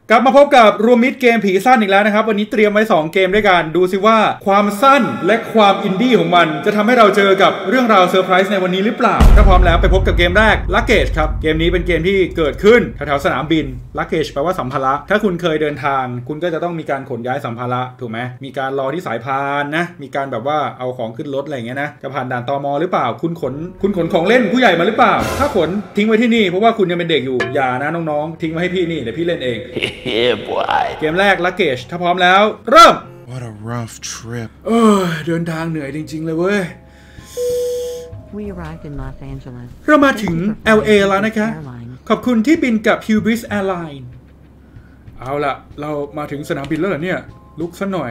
กลับมาพบกับรวมมิตรเกมผีสั้นอีกแล้วนะครับวันนี้เตรียมไว้2เกมด้วยกันดูสิว่าความสั้นและความอินดี้ของมันจะทำให้เราเจอกับเรื่องราวเซอร์ไพรส์ในวันนี้หรือเปล่าถ้าพร้อมแล้วไปพบกับเกมแรก Luggage ครับเกมนี้เป็นเกมที่เกิดขึ้นแถวๆสนามบิน Luggage แปลว่าสัมภาระถ้าคุณเคยเดินทางคุณก็จะต้องมีการขนย้ายสัมภาระถูกไหมมีการรอที่สายพานนะมีการแบบว่าเอาของขึ้นรถอะไรอย่างเงี้ยนะจะผ่านด่านตม.หรือเปล่าคุณขนของเล่นผู้ใหญ่มาหรือเปล่าถ้าขนทิ้งไว้ที่นี่เพราะว่าคุณยังเป็นเด็กอยู่อย่านะน้องๆทิ้งไว้ให้พี่นี่เดี๋ยวพี่เล่นเองเกมแรก Luggage ถ้าพร้อมแล้วเริ่ม What a rough trip เดินทางเหนื่อยจริงๆเลยเว้ย We arrived in Los Angeles เรามาถึง LA แล้วนะคะขอบคุณที่บินกับ Hubris Airline เอาล่ะเรามาถึงสนามบินแล้วเหรอเนี่ยลุกซะหน่อย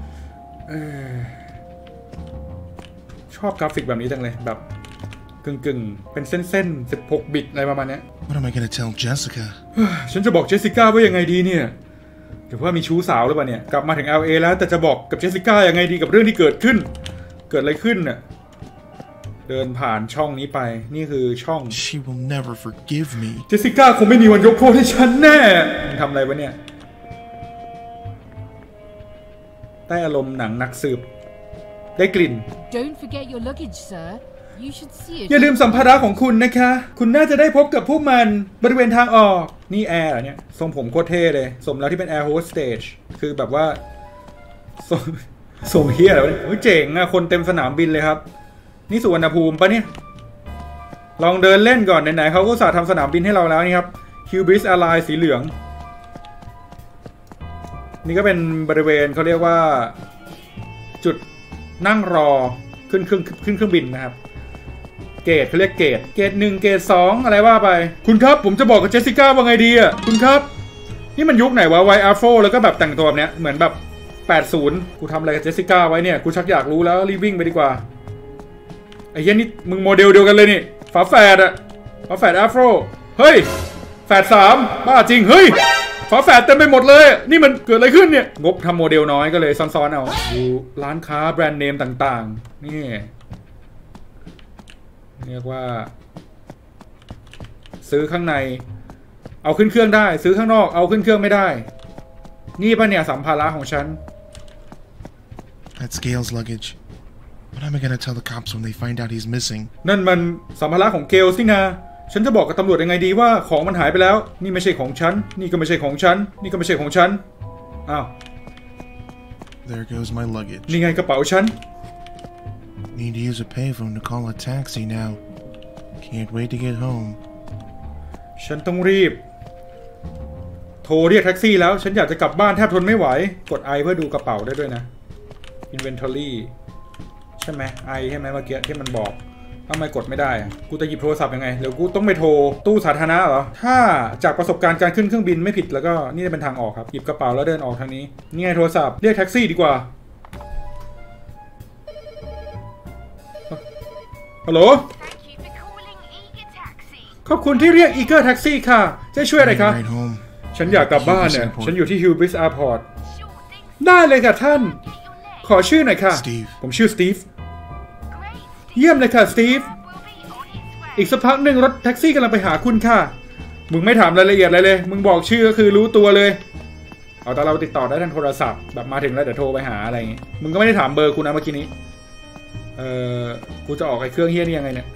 ชอบกราฟิกแบบนี้จังเลยแบบกึ่งเป็นเส้น16 บิตอะไรประมาณนี้ What am I gonna tell Jessica ฉันจะบอกเจสสิก้าว่ายังไงดีเนี่ยหรือว่ามีชู้สาวหรือเปล่าเนี่ยกลับมาถึง LA แล้วแต่จะบอกกับเจสสิก้ายังไงดีกับเรื่องที่เกิดอะไรขึ้นน่ะเดินผ่านช่องนี้ไปนี่คือช่อง She will never forgive me เจสสิก้าคงไม่มีวันยกโทษให้ฉันแน่ทำอะไรวะเนี่ยใต้อารมณ์หนังนักสืบได้กลิ่น Don't forget your luggage, sir. You should see it. อย่าลืมสัมภาระของคุณนะคะคุณน่าจะได้พบกับพวกมันบริเวณทางออกนี่แอร์เนี่ยทรงผมโคตรเท่เลยสมแล้วที่เป็นแอร์โฮสเตจคือแบบว่าส่งเฮียแล้วเนี่ยเจ๋งอะคนเต็มสนามบินเลยครับนี่สุวรรณภูมิปะเนี่ยลองเดินเล่นก่อนไหนๆเขาก็อุตส่าห์ทำสนามบินให้เราแล้วนี่ครับ Hubris Airline สีเหลืองนี่ก็เป็นบริเวณเขาเรียกว่าจุดนั่งรอขึ้นเครื่องบินนะครับเกตเขาเรียกเกต1เกต2อะไรว่าไปคุณครับผมจะบอกกับเจสสิก้าว่าไงดีอ่ะคุณครับนี่มันยุคไหนวะไวอาร์โฟแล้วก็แบบแต่งตัวแบบเนี้ยเหมือนแบบ80กูทำอะไรกับเจสสิก้าไว้เนี่ยกูชักอยากรู้แล้วรีบวิ่งไปดีกว่าไอ้เหี้ยนี่มึงโมเดลเดียวกันเลยนี่ฝาแฝดอาร์โฟเฮ้ยแฝด3บ้าจริงเฮ้ยฝาแฝดเต็มไปหมดเลยนี่มันเกิดอะไรขึ้นเนี่ยงบทำโมเดลน้อยก็เลยซ้อนๆเอาดูร้านค้าแบรนด์เนมต่างๆนี่เรียกว่าซื้อข้างในเอาขึ้นเครื่องได้ซื้อข้างนอกเอาขึ้นเครื่องไม่ได้นี่ป่ะเนี่ยสัมภาระของฉัน That's Gail's luggage What am I gonna tell the cops when they find out he's missing นั่นมันสัมภาระของเกลสินะฉันจะบอกกับตำรวจยังไงดีว่าของมันหายไปแล้วนี่ไม่ใช่ของฉันนี่ก็ไม่ใช่ของฉันนี่ก็ไม่ใช่ของฉันอ้าว There goes my luggage นี่ไงกระเป๋าฉัน Need to use a payphone to call a taxi now Can't wait to get home ฉันต้องรีบโทรเรียกแท็กซี่แล้วฉันอยากจะกลับบ้านแทบทนไม่ไหวกด I เพื่อดูกระเป๋าได้ด้วยนะ Inventory ใช่ไหม I ใช่ไหมเมื่อกี้ที่มันบอกทำไมกดไม่ได้กูจะหยิบโทรศัพท์ยังไงเดี๋ยวกูต้องไปโทรตู้สาธารณะเหรอถ้าจากประสบการณ์การขึ้นเครื่องบินไม่ผิดแล้วก็นี่จะเป็นทางออกครับหยิบกระเป๋าแล้วเดินออกทางนี้นี่ไงโทรศัพท์เรียกแท็กซี่ดีกว่าฮัลโหลขอบคุณที่เรียก Eager Taxi ค่ะจะช่วยอะไรคะฉันอยากกลับบ้านเนี่ยฉันอยู่ที่ Hubris Airport ได้เลยค่ะท่านขอชื่อหน่อยค่ะผมชื่อสตีฟเยี่ยมเลยค่ะสตีฟอีกสักพักหนึ่งรถแท็กซี่กำลังไปหาคุณค่ะมึงไม่ถามรายละเอียดอะไรเลยมึงบอกชื่อก็คือรู้ตัวเลยเอาแต่เราติดต่อได้ทางโทรศัพท์แบบมาถึงแล้วเดี๋ยวโทรไปหาอะไรอย่างงี้มึงก็ไม่ได้ถามเบอร์กูนะเมื่อกี้นี้กูจะออกไอ้เครื่องเฮี้ยนี่ยังไงเนี่ย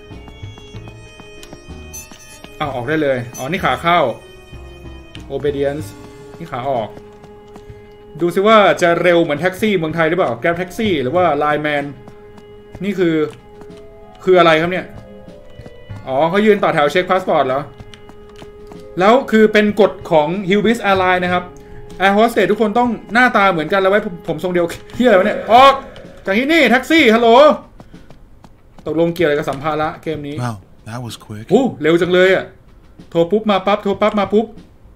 เอาออกได้เลยอ๋อนี่ขาเข้า obedience นี่ขาออกดูซิว่าจะเร็วเหมือนแท็กซี่เมืองไทยหรือเปล่า Grab แท็กซี่หรือว่า Line Man นี่คืออะไรครับเนี่ยอ๋อเขายืนต่อแถวเช็คพาสปอร์ตแล้วคือเป็นกฎของ Hubris Airline นะครับ Air Hostess ทุกคนต้องหน้าตาเหมือนกันแล้วไว้ผมทรงเดียวที่อะไรวะเนี่ยออกจากที่นี่แท็กซี่ฮัลโหลตกลงเกี่ยวอะไรกับสัมภาระเกมนี้ Wow that was quick โอ้เร็วจังเลยอ่ะโทรปุ๊บมาปั๊บโทรปั๊บมาปุ๊บ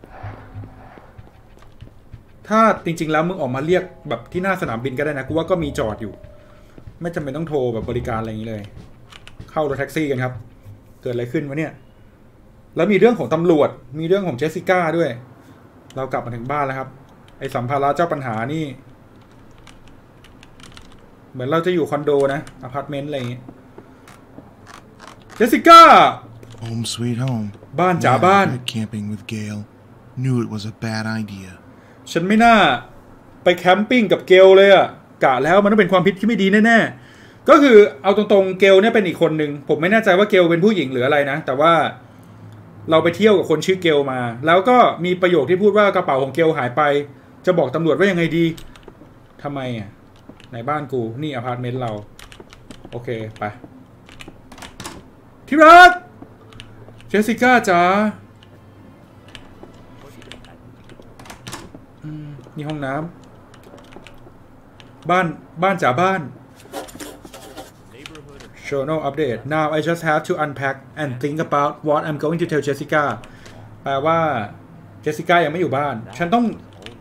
ถ้าจริงๆแล้วมึงออกมาเรียกแบบที่หน้าสนามบินก็ได้นะกูว่าก็มีจอดอยู่ไม่จำเป็นต้องโทรแบบบริการอะไรอย่างนี้เลยเข้ารถแท็กซี่กันครับเกิดอะไรขึ้นวะเนี่ยแล้วมีเรื่องของตำรวจมีเรื่องของเจสสิก้าด้วยเรากลับมาถึงบ้านแล้วครับไอ้สัมภาระเจ้าปัญหานี่เหมือนเราจะอยู่คอนโดนะอพาร์ตเมนต์อะไรอย่างงี้เจสสิก้า Home sweet home บ้านจ๋าบ้าน camping with Gail Knew it was a bad idea. ฉันไม่น่าไปแคมปิ้งกับเกลเลยอะกะแล้วมันต้องเป็นความผิดที่ไม่ดีแน่ๆก็คือเอาตรงๆเกลเนี่ยเป็นอีกคนหนึ่งผมไม่แน่ใจว่าเกลเป็นผู้หญิงหรืออะไรนะแต่ว่าเราไปเที่ยวกับคนชื่อเกลมาแล้วก็มีประโยคที่พูดว่ากระเป๋าของเกลหายไปจะบอกตำรวจว่ายังไงดีทำไมอ่ะในบ้านกูนี่อพาร์ตเมนต์เราโอเคไปที่รักเจสสิก้าจ๋านี่ห้องน้ำบ้านจ๋าบ้าน Journal update now I just have to unpack and think about what I'm going to tell Jessica แปลว่าเจสสิก้ายังไม่อยู่บ้านฉันต้อง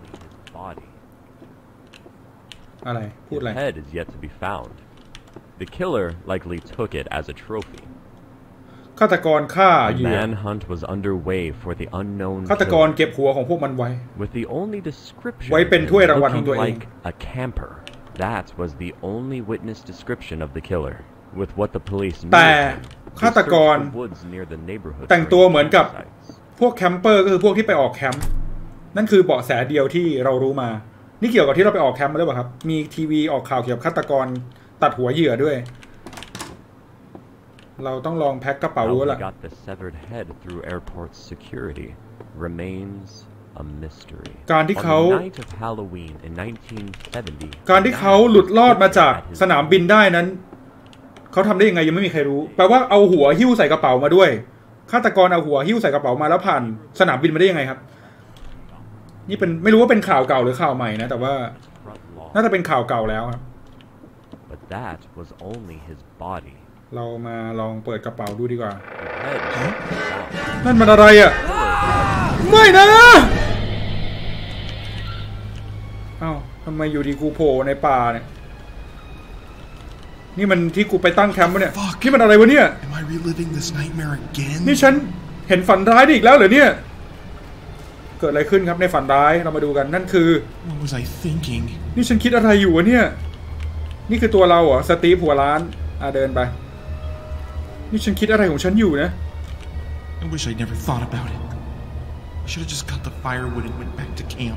อะไรพูดอะไร His head is yet to be found. The killer likely took it as a trophy. ฆาตกรฆ่าเหยื่อ Manhunt was underway for the unknown ฆาตกร killer, เก็บหัวของพวกมันไว้ with the only description ไว้เป็นถ้วยรางวัลของ looking ตัวเอง like a camper. That was the only witness description of the killer. With what the police knew, แต่ they ฆาตกร searched the woods near the neighborhood แต่งตัว for เหมือนกับ sites. พวกแคมเปอร์ก็คือพวกที่ไปออกแคมป์นั่นคือเบาะแสเดียวที่เรารู้มานี่เกี่ยวกับที่เราไปออกแคมป์มาหรือเปล่าครับมีทีวีออกข่าวเกี่ยวกับฆาตกรตัดหัวเหยื่อด้วยเราต้องลองแพ็คกระเป๋า How ดู he ละ got the severed head through airport security remains a mystery. การที่เขา On the night of Halloween in 1970, การที่เขาหลุดรอดมาจากสนามบินได้นั้นเขาทำได้ยังไงยังไม่มีใครรู้แปลว่าเอาหัวหิ้วใส่กระเป๋ามาด้วยฆาตกรเอาหัวหิ้วใส่กระเป๋ามาแล้วผ่านสนามบินมาได้ยังไงครับนี่เป็นไม่รู้ว่าเป็นข่าวเก่าหรือข่าวใหม่นะแต่ว่าน่าจะเป็นข่าวเก่าแล้วครับ But that was only his body. เรามาลองเปิดกระเป๋าดูดีกว่า The head was found. นั่นมันอะไรอ่ะไม่นะเอ้าทำไมอยู่ดีกูโผล่ในป่าเนี่ยนี่มันที่กูไปตั้งแคมป์วะเนี่ยนี่มันอะไรวะเนี่ย Am I reliving this nightmare again? นี่ฉันเห็นฝันร้ายอีกแล้วเหรอเนี่ยเกิดอะไรขึ้นครับในฝันร้ายเรามาดูกันนั่นคือ What was I thinking? นี่ฉันคิดอะไรอยู่วะเนี่ยนี่คือตัวเราเหรอสตีฟหัวร้านเดินไปนี่ฉันคิดอะไรของฉันอยู่นะ I wish I'd never thought about it. I should have just got the firewood and went back to camp.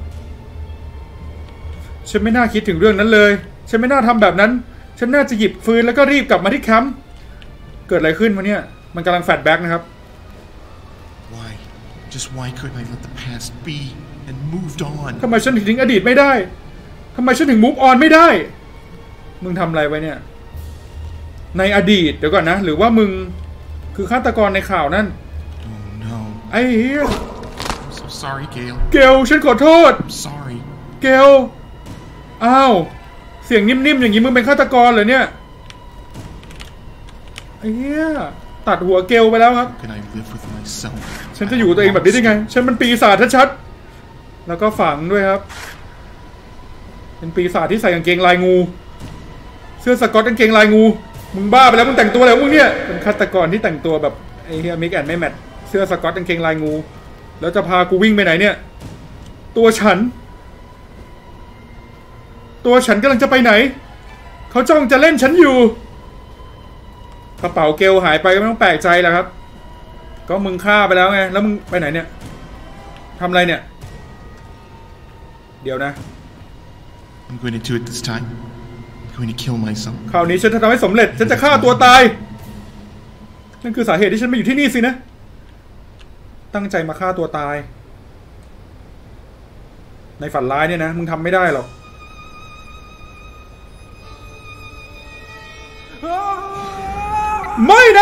ฉันไม่น่าคิดถึงเรื่องนั้นเลยฉันไม่น่าทำแบบนั้นฉันน่าจะหยิบฟืนแล้วก็รีบกลับมาที่แคมป์เกิดอะไรขึ้นวะเนี่ยมันกำลังแฟลชแบ็กนะครับ Why? Just why couldn't I let the past be and moved on? ทำไมฉันถึงทิ้งอดีตไม่ได้ทำไมฉันถึงมูฟออนไม่ได้มึงทำอะไรไว้เนี่ยในอดีตเดี๋ยวก่อนนะหรือว่ามึงคือฆาตกรในข่าวนั่น Oh no. ไอ้เหี้ย I'm so sorry, Gail. เกลฉันขอโทษ I'm sorry. เกลอ้าวเสียงนิ่มๆอย่างนี้มึงเป็นฆาตกรเหรอเนี่ยไอ้เหี้ยตัดหัวเกลไปแล้วครับ How can I live with myself? ฉันจะอยู่ตัวเองแบบนี้ได้ไงฉันมันปีศาจชัดๆแล้วก็ฝังด้วยครับเป็นปีศาจที่ใส่กางเกงลายงูเสื้อสก๊อตกางเกงลายงูมึงบ้าไปแล้วมึงแต่งตัวอะไรของมึงเนี่ยเป็นฆาตกรที่แต่งตัวแบบไอ้เฮียมิกแอนด์ไม่แมทเสื้อสก๊อตกางเกงลายงูแล้วจะพากูวิ่งไปไหนเนี่ยตัวฉันกำลังจะไปไหนเขาจ้องจะเล่นฉันอยู่กระเป๋าเกลหายไปก็ไม่ต้องแปลกใจแหละครับก็มึงฆ่าไปแล้วไงแล้วมึงไปไหนเนี่ยทำอะไรเนี่ยเดี๋ยวนะ I'm going to do it this time. I'm going to kill myself. คราวนี้ฉันจะทำให้สำเร็จฉันจะฆ่าตัวตายนั่นคือสาเหตุที่ฉันมาอยู่ที่นี่สินะตั้งใจมาฆ่าตัวตายในฝันร้ายเนี่ยนะมึงทำไม่ได้หรอกไม่นะ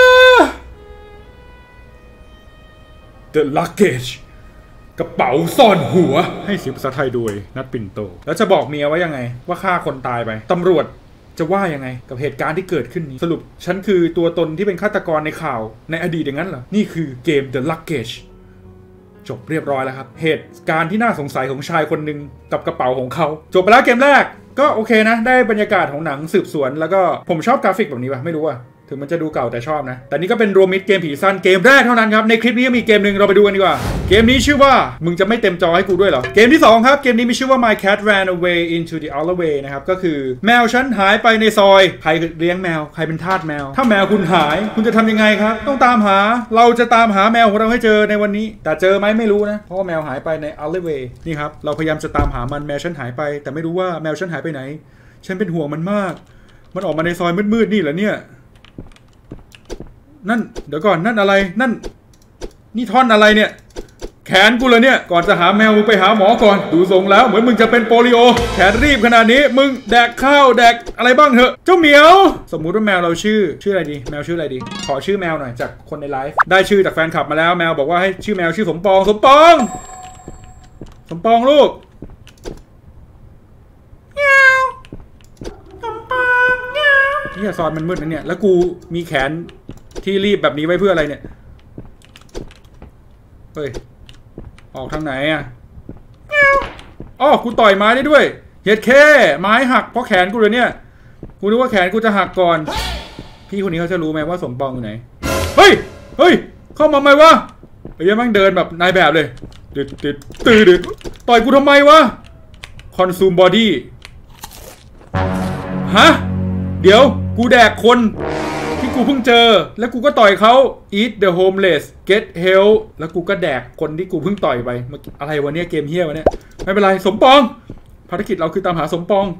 The luggage กระเป๋าซ่อนหัวให้เสียงภาษาไทยโดยนัดปิ่นโตแล้วจะบอกเมียว่ายังไงว่าฆ่าคนตายไปตำรวจจะว่ายังไงกับเหตุการณ์ที่เกิดขึ้นนี้สรุปฉันคือตัวตนที่เป็นฆาตกรในข่าวในอดีตอย่างนั้นเหรอนี่คือเกม The Luggage จบเรียบร้อยแล้วครับเหตุการณ์ที่น่าสงสัยของชายคนหนึ่งกับกระเป๋าของเขาจบไปแล้วเกมแรกก็โอเคนะได้บรรยากาศของหนังสืบสวนแล้วก็ผมชอบกราฟิกแบบนี้ป่ะไม่รู้อ่ะเถึงมันจะดูเก่าแต่ชอบนะแต่นี่ก็เป็นรวมมิตรเกมผีสั้นเกมแรกเท่านั้นครับในคลิปนี้มีเกมหนึ่งเราไปดูกันดีกว่าเกมนี้ชื่อว่ามึงจะไม่เต็มจอให้กูด้วยเหรอเกมที่2ครับเกมนี้มีชื่อว่า My Cat Ran Away into the Alleyway นะครับก็คือแมวฉันหายไปในซอยใครเลี้ยงแมวใครเป็นทาสแมวถ้าแมวคุณหายคุณจะทำยังไงครับต้องตามหาเราจะตามหาแมวของเราให้เจอในวันนี้แต่เจอไหมไม่รู้นะเพราะว่าแมวหายไปใน Alleyway นี่ครับเราพยายามจะตามหามันแมวฉันหายไปแต่ไม่รู้ว่าแมวฉันหายไปไหนฉันเป็นห่วงมันมากมันออกมาในซอยมืดๆนี่เหรอเนี่ยนั่นเดี๋ยวก่อนนั่นอะไรนั่นนี่ท่อนอะไรเนี่ยแขนกูเลยเนี่ยก่อนจะหาแมวมึงไปหาหมอก่อนดูทรงแล้วเหมือนมึงจะเป็นโปลิโอแขนรีบขนาดนี้มึงแดกข้าวแดกอะไรบ้างเถอะเจ้าเหมียวสมมุติว่าแมวเราชื่ออะไรดีแมวชื่ออะไรดีขอชื่อแมวหน่อยจากคนในไลฟ์ได้ชื่อจากแฟนคลับมาแล้วแมวบอกว่าให้ชื่อแมวชื่อสมปองลูกนี่ซอนมันมืดนะเนี่ยแล้วกูมีแขนที่รีบแบบนี้ไว้เพื่ออะไรเนี่ยเฮ้ยออกทางไหนอ่ะอ๋อกูต่อยไม้ได้ด้วยเฮ็ดแค่ไม้หักเพราะแขนกูเลยเนี่ยกูนึกว่าแขนกูจะหักก่อนพี่คนนี้เขาจะรู้ไหมว่าสมปองอยู่ไหนเฮ้ยเข้ามาไหมวะไอ้ยังมั่งเดินแบบนายแบบเลยตื่นต่อยกูทำไมวะคอนซูมบอดี้ฮะเดี๋ยวกูแดกคนที่กูเพิ่งเจอแล้วกูก็ต่อยเขา eat the homeless get help แล้วกูก็แดกคนที่กูเพิ่งต่อยไปอะไรวะเนี่ยเกมเฮี้ยวะเนี่ยไม่เป็นไรสมปองภารกิจเราคือตามหาสมปอง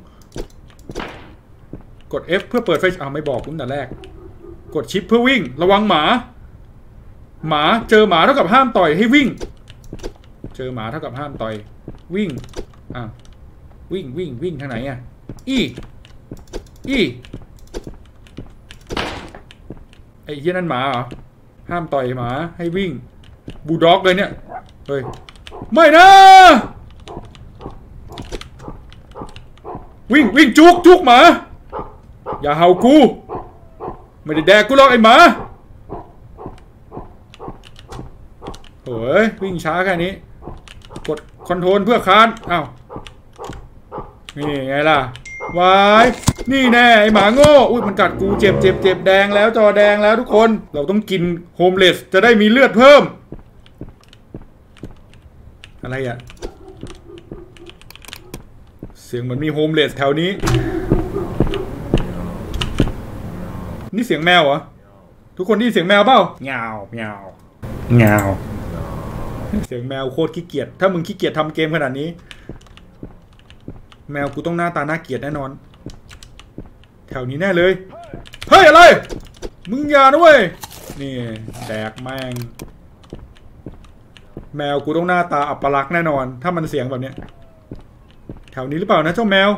กด F เพื่อเปิดไฟไม่บอกตั้งแต่แรกกดชิปเพื่อวิ่งระวังหมาเจอหมาเท่ากับห้ามต่อยให้วิ่งเจอหมาเท่ากับห้ามต่อยวิ่งวิ่งทางไหนอ่ะอีไอ้เหี้ยนั่นหมาเหรอห้ามต่อยหมาให้วิ่งบูลด็อกเลยเนี่ยเฮ้ยไม่นะวิ่งจุกหมาอย่าเห่ากูไม่ได้แดกกูหรอกไอ้หมาเฮ้ยวิ่งช้าแค่นี้กดคอนโทรลเพื่อค้านอ้าวนี่ไงล่ะวายนี่แน่ไอหมาโง่อุ้ยมันกัดกูเจ็บแดงแล้วจอแดงแล้วทุกคนเราต้องกินโฮมเลสจะได้มีเลือดเพิ่มอะไรอ่ะเสียงเหมือนมีโฮมเลสแถวนี้นี่เสียงแมวเหรอทุกคนนี่เสียงแมวเปล่าเงาเสียงแมวโคตรขี้เกียจถ้ามึงขี้เกียจทำเกมขนาดนี้แมวกูต้องหน้าตาน่าเกลียดแน่นอนแถวนี้แน่เลยเฮ้ยอะไรมึงอย่านะเว้ยนี่แดกแม่งแมวกูต้องหน้าตาอัปลักษณ์แน่นอนถ้ามันเสียงแบบเนี้ยแถวนี้หรือเปล่านะเจ้าแมว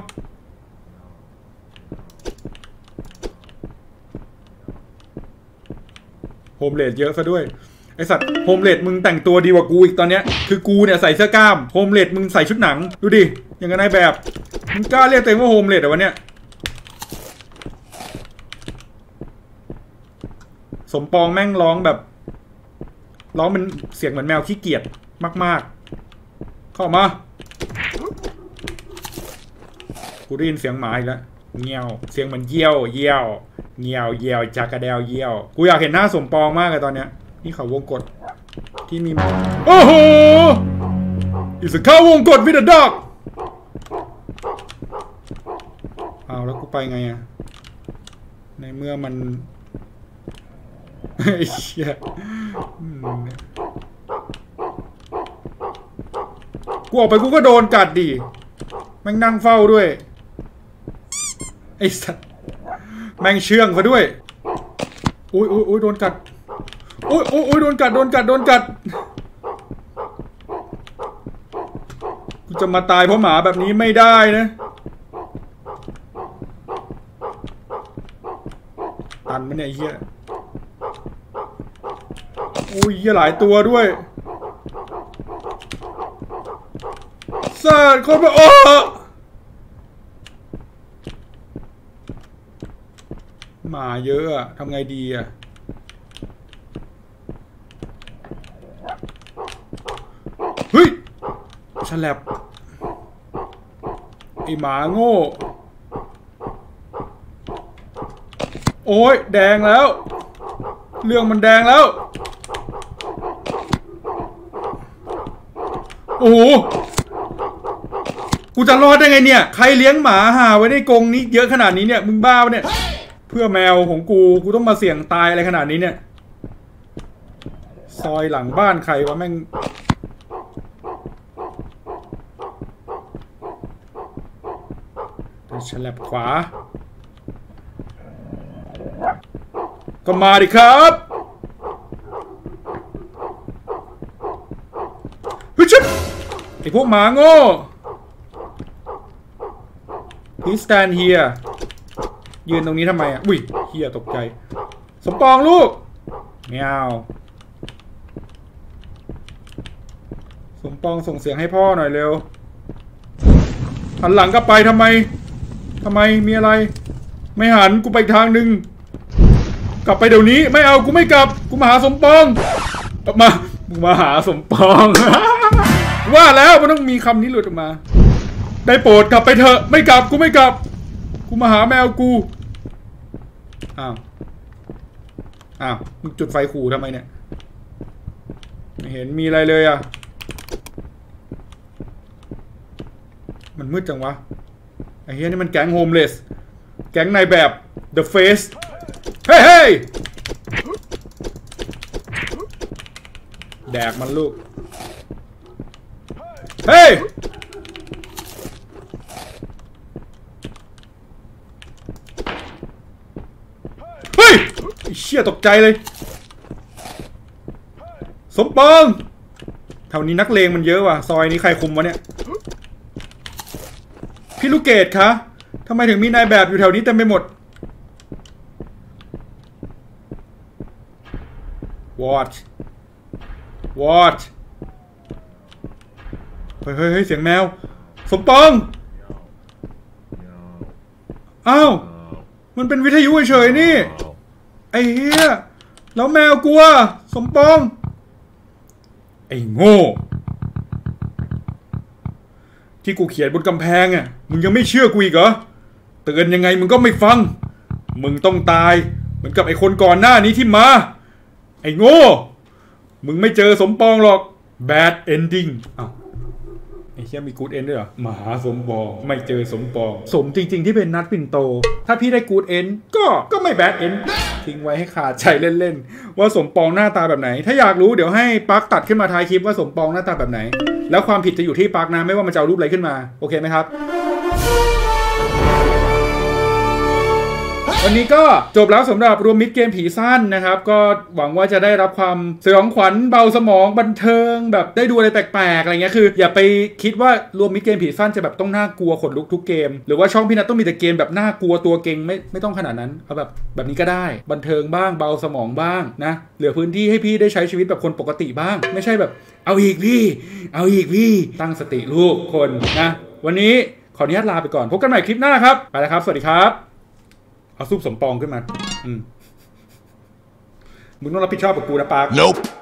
โฮมเลสเยอะซะด้วยไอสัตว์โฮมเลสมึงแต่งตัวดีกว่ากูอีกตอนเนี้ยคือกูเนี่ยใส่เสื้อกล้ามโฮมเลสมึงใส่ชุดหนังดูดิอย่างกับนายแบบมึงกล้าเรียกตัวเองว่าโฮมเลสเหรอวะเนี่ยสมปองแม่งร้องแบบร้องเป็นเสียงเหมือนแมวขี้เกียจมากๆเข้ามากูได้ยินเสียงหมาอีกแล้วเงี้ยวเสียงเหมือนเยี่ยวเงี้ยวจากกระเดวเยี่ยวกูอยากเห็นหน้าสมปองมากเลยตอนเนี้ยนี่เขาวงกฏที่มีโอ้โหอิสเข้าวงกฏวิดดอกเอาแล้วกูไปไงอะในเมื่อมันไอ้เหี้ยกูออกไปกูก็โดนกัดดิแม่งนั่งเฝ้าด้วยไอ้สัสแม่งเชื่องเขาด้วยอุ้ยโดนกัดอุ้ยโดนกัดกูจะมาตายเพราะหมาแบบนี้ไม่ได้นะตันมันเนี่ยเหี้ยอุ้ยเหี้ยหลายตัวด้วยสัตว์คนมาหมาเยอะอะทำไงดีอะเฮ้ยฉลับไอหมาโง่โอ้ยแดงแล้วเรื่องมันแดงแล้วโอ้โหกูจะรอดได้ไงเนี่ยใครเลี้ยงหมาห่าไว้ในกรงนี้เยอะขนาดนี้เนี่ยมึงบ้าปะเนี่ยเพื่อแมวของกูต้องมาเสี่ยงตายอะไรขนาดนี้เนี่ยซอยหลังบ้านใครวะแม่งฉลับขวาก็มาดิครับเฮ้ยชิบไอพวกหมาโง่ Please stand here ยืนตรงนี้ทำไมอ่ะอุ้ยเฮียตกใจสมปองลูกไม่เอาสมปองส่งเสียงให้พ่อหน่อยเร็วหันหลังกลับไปทำไมมีอะไรไม่หันกูไปอีกทางหนึ่งกลับไปเดี๋ยวนี้ไม่เอากูไม่กลับกูมาหาสมปองมาหาสมปอง ว่าแล้วมันต้องมีคำนี้หลุดออกมาได้โปรดกลับไปเถอะไม่กลับกูไม่กลับกูมาหาแมวกูอ้าวมึงจุดไฟขู่ทำไมเนี่ยไม่เห็นมีอะไรเลยอ่ะมันมืดจังวะไอ้เฮียนี่มันแก๊งโฮมเลสแก๊งนายแบบ The Face เฮ้ยแดกมันลูกเฮ้ยไอ้เชี่ยตกใจเลยสมปองแถวนี้นักเลงมันเยอะว่ะซอยนี้ใครคุมวะเนี่ยพี่ลูกเกดคะทำไมถึงมีนายแบบอยู่แถวนี้เต็มไปหมด Watch เฮ้ยเสียงแมวสมปองอ้าวมันเป็นวิทยุเฉยๆนี่ไอ้เหี้ยแล้วแมวกลัวสมปองไอ้โง่ที่กูเขียนบนกำแพงอ่ะมึงยังไม่เชื่อกูอีกเหรอเตือนยังไงมึงก็ไม่ฟังมึงต้องตายเหมือนกับไอ้คนก่อนหน้านี้ที่มาไอ้โง่มึงไม่เจอสมปองหรอก bad ending อ้าวไอ้เชี่ยมี good end ด้วยเหรอมาหาสมปองไม่เจอสมปองสมจริงๆที่เป็นนัดปิ่นโตถ้าพี่ได้ good end ก็ไม่ bad end ทิ้งไว้ให้ขาดใจเล่นๆว่าสมปองหน้าตาแบบไหนถ้าอยากรู้เดี๋ยวให้ปักตัดขึ้นมาท้ายคลิปว่าสมปองหน้าตาแบบไหนแล้วความผิดจะอยู่ที่ปักนะไม่ว่ามันจะเอารูปอะไรขึ้นมาโอเคไหมครับวันนี้ก็จบแล้วสำหรับรวมมิตรเกมผีสั้นนะครับก็หวังว่าจะได้รับความสยองขวัญเบาสมองบันเทิงแบบได้ดูอะไรแปลกๆอะไรเงี้ยคืออย่าไปคิดว่ารวมมิตรเกมผีสั้นจะแบบต้องน่ากลัวขนลุกทุกเกมหรือว่าช่องพี่นัทต้องมีแต่เกมแบบน่ากลัวตัวเก่งไม่ต้องขนาดนั้นเอาแบบนี้ก็ได้บันเทิงบ้างเบาสมองบ้างนะเหลือพื้นที่ให้พี่ได้ใช้ชีวิตแบบคนปกติบ้างไม่ใช่แบบเอาอีกพี่ตั้งสติลูกคนนะวันนี้ขออนุญาตลาไปก่อนพบกันใหม่คลิปหน้าครับไปแล้วครับสวัสดีครับเอาซุปสมปองขึ้นมามึงต้องรับผิดชอบกับกูนะปาร์ค Nope